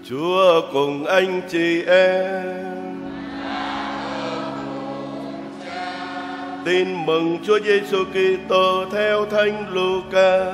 Chúa cùng anh chị em. Tin mừng Chúa Giêsu Kitô theo Thánh Luca.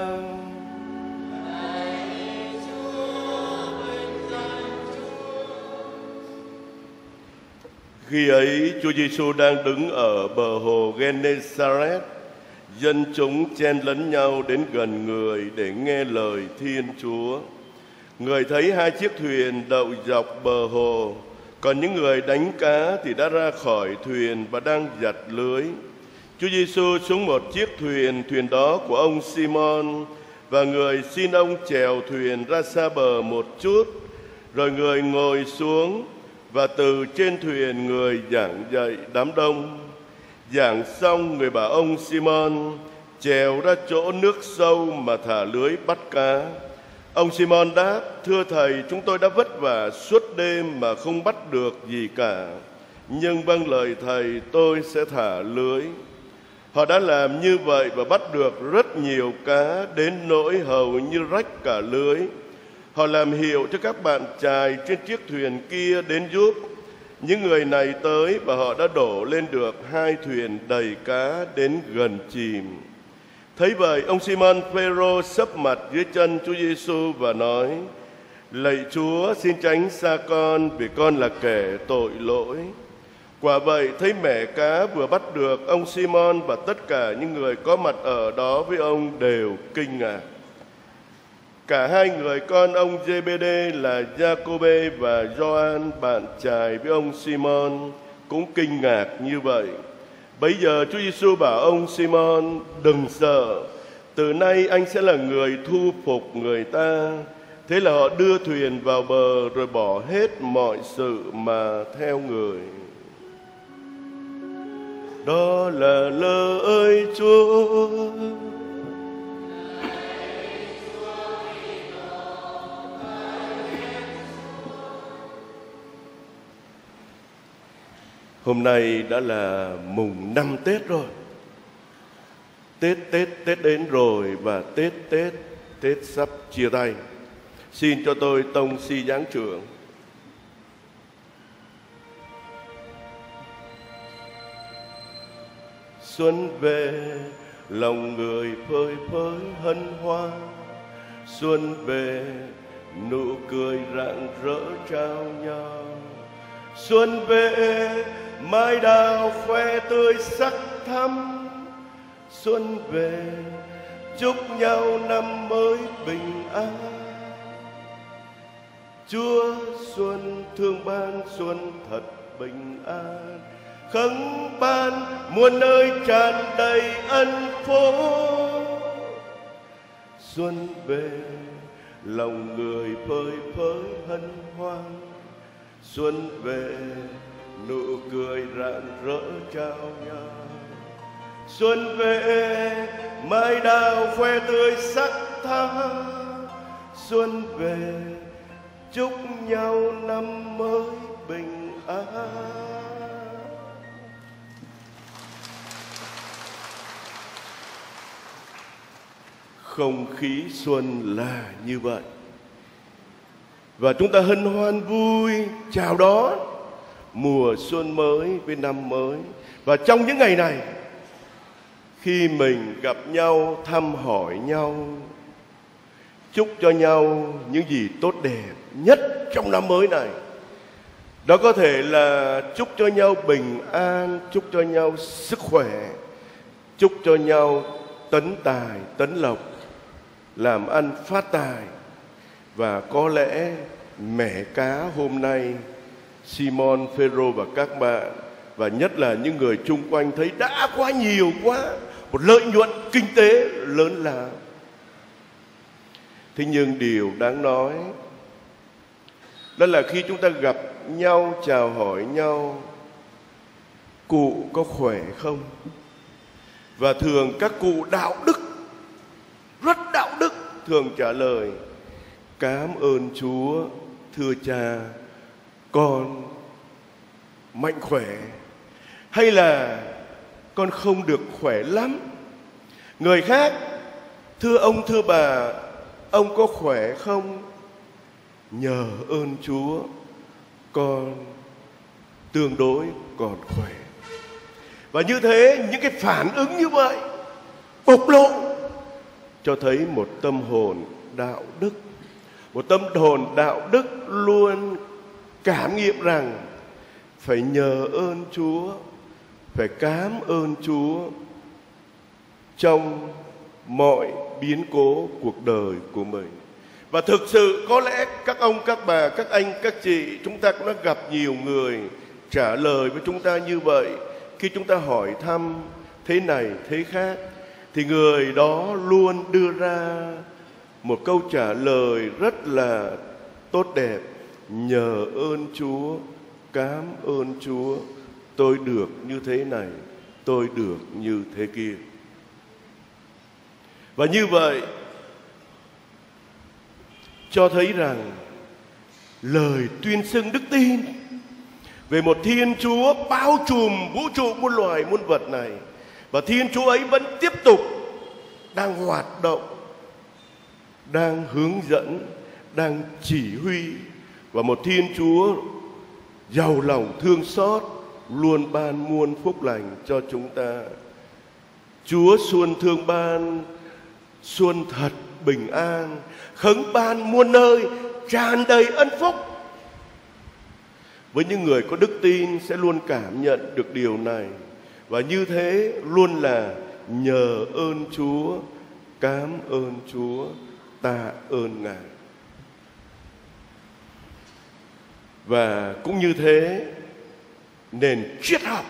Khi ấy, Chúa Giêsu đang đứng ở bờ hồ Genesaret. Dân chúng chen lấn nhau đến gần người để nghe lời Thiên Chúa. Người thấy hai chiếc thuyền đậu dọc bờ hồ, còn những người đánh cá thì đã ra khỏi thuyền và đang giặt lưới. Chúa Giêsu xuống một chiếc thuyền, thuyền đó của ông Simon, và người xin ông chèo thuyền ra xa bờ một chút. Rồi người ngồi xuống và từ trên thuyền người giảng dạy đám đông. Giảng xong, người bảo ông Simon chèo ra chỗ nước sâu mà thả lưới bắt cá. Ông Simon đáp: Thưa Thầy, chúng tôi đã vất vả suốt đêm mà không bắt được gì cả. Nhưng vâng lời Thầy, tôi sẽ thả lưới. Họ đã làm như vậy và bắt được rất nhiều cá, đến nỗi hầu như rách cả lưới. Họ làm hiệu cho các bạn chài trên chiếc thuyền kia đến giúp. Những người này tới và họ đã đổ lên được hai thuyền đầy cá đến gần chìm. Thấy vậy, ông Simon Phêrô sấp mặt dưới chân Chúa Giêsu và nói: Lạy Chúa, xin tránh xa con, vì con là kẻ tội lỗi. Quả vậy, thấy mẻ cá vừa bắt được, ông Simon và tất cả những người có mặt ở đó với ông đều kinh ngạc. Cả hai người con ông Giê-bê-đê là Gia-cô-bê và Gioan, bạn chài với ông Simon, cũng kinh ngạc như vậy. Bấy giờ Chúa Giêsu bảo ông Simon: Đừng sợ, từ nay anh sẽ là người thu phục người ta. Thế là họ đưa thuyền vào bờ rồi bỏ hết mọi sự mà theo người. Đó là lời Chúa. Hôm nay đã là mùng 5 Tết rồi. Tết đến rồi và Tết sắp chia tay. Xin cho tôi tông si giáng trưởng. Xuân về, lòng người phơi phới hân hoan. Xuân về, nụ cười rạng rỡ trao nhau. Xuân về, mai đào khoe tươi sắc thắm. Xuân về, chúc nhau năm mới bình an. Chúa xuân thương ban xuân thật bình an, khấn ban muôn nơi tràn đầy ân phúc. Xuân về, lòng người phơi phới hân hoan. Xuân về, nụ cười rạng rỡ trao nhau. Xuân về, mai đào khoe tươi sắc thắm. Xuân về, chúc nhau năm mới bình an. Không khí xuân là như vậy. Và chúng ta hân hoan vui chào đón mùa xuân mới với năm mới. Và trong những ngày này, khi mình gặp nhau, thăm hỏi nhau, chúc cho nhau những gì tốt đẹp nhất trong năm mới này. Đó có thể là chúc cho nhau bình an, chúc cho nhau sức khỏe, chúc cho nhau tấn tài, tấn lộc, làm ăn phát tài. Và có lẽ mẻ cá hôm nay, Simon Phêrô và các bạn, và nhất là những người chung quanh thấy đã quá nhiều quá, một lợi nhuận kinh tế lớn lao. Thế nhưng điều đáng nói đó là khi chúng ta gặp nhau, chào hỏi nhau: Cụ có khỏe không? Và thường các cụ đạo đức, rất đạo đức, thường trả lời: Cám ơn Chúa, thưa cha, con mạnh khỏe. Hay là con không được khỏe lắm. Người khác: Thưa ông, thưa bà, ông có khỏe không? nhờ ơn Chúa con tương đối còn khỏe. Và như thế, những cái phản ứng như vậy bộc lộ cho thấy một tâm hồn đạo đức. Một tâm hồn đạo đức luôn cảm nghiệm rằng phải nhờ ơn Chúa, phải cám ơn Chúa trong mọi biến cố cuộc đời của mình. Và thực sự có lẽ các ông, các bà, các anh, các chị, chúng ta cũng đã gặp nhiều người trả lời với chúng ta như vậy. Khi chúng ta hỏi thăm thế này thế khác, thì người đó luôn đưa ra một câu trả lời rất là tốt đẹp: nhờ ơn Chúa, cám ơn Chúa, tôi được như thế này, tôi được như thế kia. Và như vậy cho thấy rằng lời tuyên xưng đức tin về một Thiên Chúa bao trùm vũ trụ muôn loài muôn vật này, và Thiên Chúa ấy vẫn tiếp tục đang hoạt động, đang hướng dẫn, đang chỉ huy, và một Thiên Chúa giàu lòng thương xót luôn ban muôn phúc lành cho chúng ta. Chúa xuân thương ban, xuân thật bình an, khấn ban muôn nơi, tràn đầy ân phúc. Với những người có đức tin sẽ luôn cảm nhận được điều này, và như thế luôn là nhờ ơn Chúa, cám ơn Chúa, tạ ơn Ngài. Và cũng như thế, nền triết học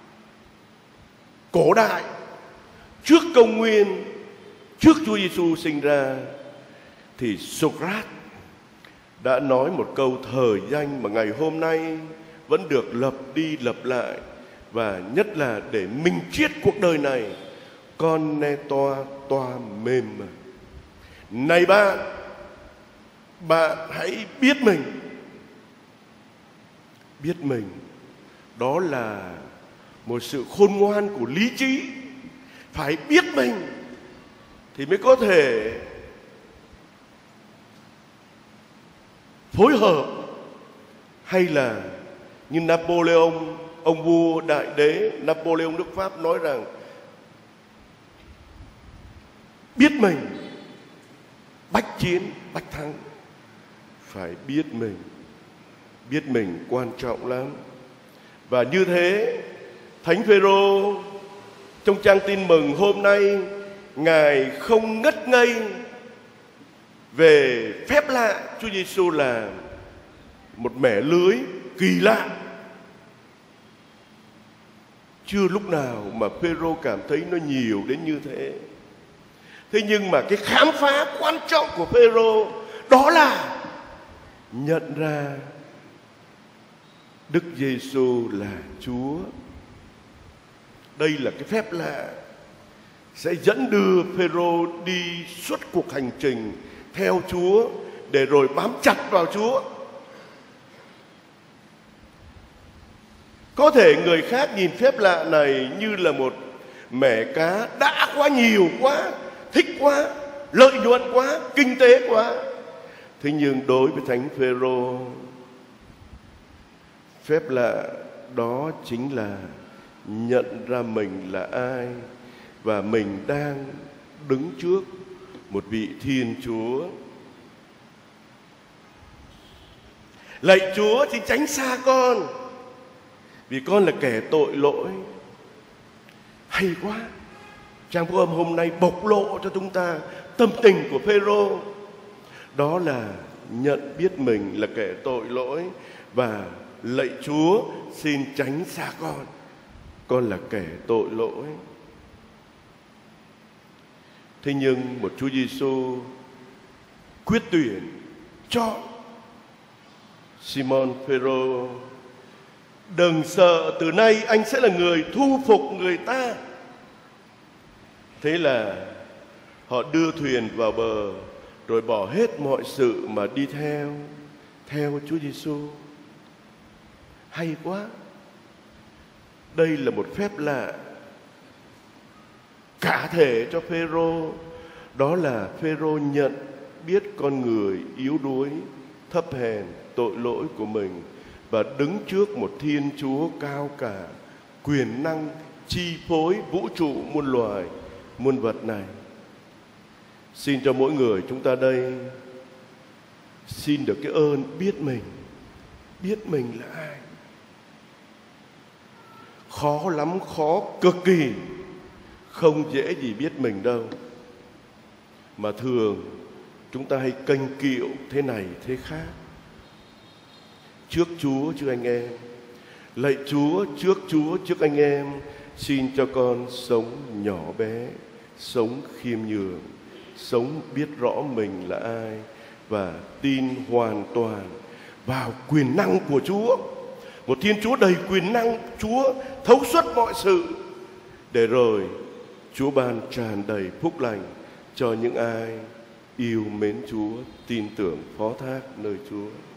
cổ đại trước công nguyên, trước Chúa Giêsu sinh ra, thì Socrates đã nói một câu thời danh mà ngày hôm nay vẫn được lặp đi lặp lại, và nhất là để minh triết cuộc đời này: con ne toa toa mềm. Này bạn hãy biết mình. Biết mình đó là một sự khôn ngoan của lý trí. Phải biết mình thì mới có thể phối hợp, hay là như Napoleon, ông vua đại đế Napoleon nước Pháp nói rằng biết mình bách chiến bách thắng. Phải biết mình. Biết mình quan trọng lắm. Và như thế, Thánh Phêrô trong trang tin mừng hôm nay, Ngài không ngất ngây về phép lạ Chúa Giêsu làm, một mẻ lưới kỳ lạ. Chưa lúc nào mà Phêrô cảm thấy nó nhiều đến như thế. Thế nhưng mà cái khám phá quan trọng của Phêrô đó là nhận ra Đức Giêsu là Chúa. Đây là cái phép lạ sẽ dẫn đưa Phêrô đi suốt cuộc hành trình theo Chúa, để rồi bám chặt vào Chúa. Có thể người khác nhìn phép lạ này như là một mẻ cá đã quá, nhiều quá, thích quá, lợi nhuận quá, kinh tế quá. Thế nhưng đối với Thánh Phêrô, phép lạ đó chính là nhận ra mình là ai, và mình đang đứng trước một vị Thiên Chúa. Lạy Chúa, xin tránh xa con, vì con là kẻ tội lỗi. Hay quá! Trang phúc âm hôm nay bộc lộ cho chúng ta tâm tình của Phêrô. Đó là nhận biết mình là kẻ tội lỗi, và lạy Chúa, xin tránh xa con là kẻ tội lỗi. Thế nhưng một Chúa Giêsu quyết tuyển chọn Simon Phêrô: đừng sợ, từ nay anh sẽ là người thu phục người ta. Thế là họ đưa thuyền vào bờ, rồi bỏ hết mọi sự mà đi theo Chúa Giêsu. Hay quá! Đây là một phép lạ cả thể cho Phêrô. Đó là Phêrô nhận biết con người yếu đuối, thấp hèn, tội lỗi của mình và đứng trước một Thiên Chúa cao cả, quyền năng chi phối vũ trụ muôn loài, muôn vật này. Xin cho mỗi người chúng ta đây xin được cái ơn biết mình là ai. Khó lắm, khó cực kỳ, không dễ gì biết mình đâu. Mà thường chúng ta hay kênh kiệu thế này thế khác. Trước Chúa, trước anh em, lạy Chúa, trước Chúa, trước anh em, xin cho con sống nhỏ bé, sống khiêm nhường, sống biết rõ mình là ai và tin hoàn toàn vào quyền năng của Chúa. Một Thiên Chúa đầy quyền năng, Chúa thấu suốt mọi sự, để rồi Chúa ban tràn đầy phúc lành cho những ai yêu mến Chúa, tin tưởng phó thác nơi Chúa.